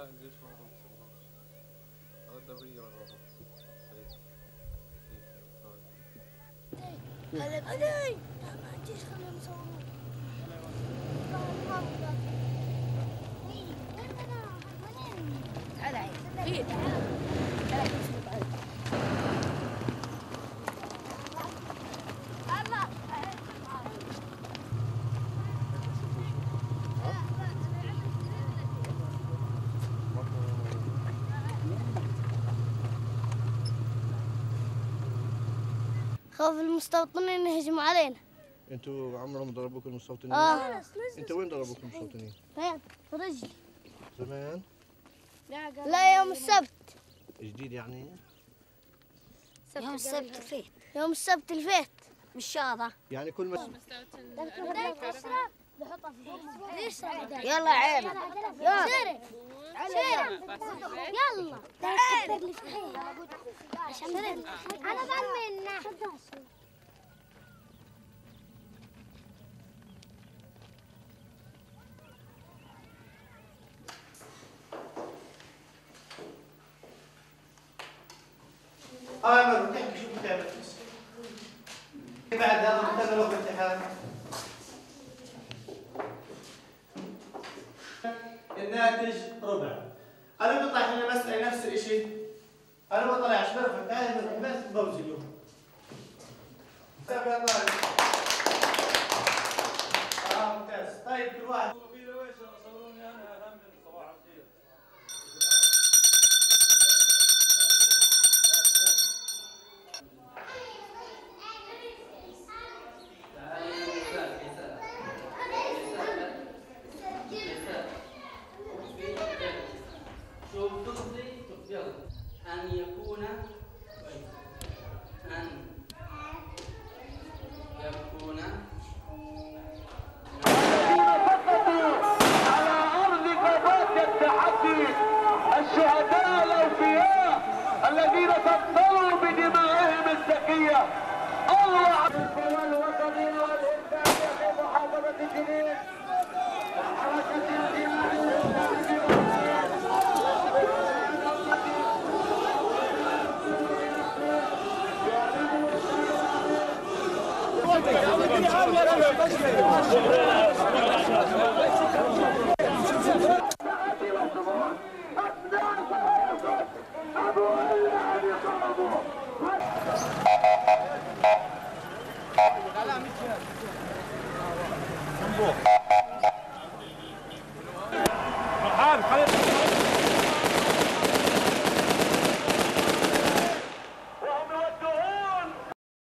لا الجيش ما راح يسووها. هذا الدورية وين راحوا؟ هلا الجيش خليهم يصورون. تعال عيد. خوف المستوطنين يهجموا علينا. انتوا عمرهم ضربوكم المستوطنين؟ انت وين ضربوك المستوطنين؟ فين؟ في رجلي. زمان؟ لا يوم السبت. جديد يعني؟ يوم السبت الفيت. يوم السبت الفيت. مش شاطة. يعني كل ما يلا عيب. يلا يلا تعال. أنا ضمننا. عمرو تحكي شو بتعمل بعد هذا بتعملوا في الامتحان؟ الناتج ربع. انا بطلع لنا مسألة نفس الشيء. انا ما طلعش برفع تعال بس بوزي اليوم. ممتاز. طيب كل واحد أن يكون على أرض قضاء التحدي الشهداء الأوفياء الذين تبطلوا بدمائهم الزكية. الله الوطني والإنسانية في محافظة جنين وحركة الجماعة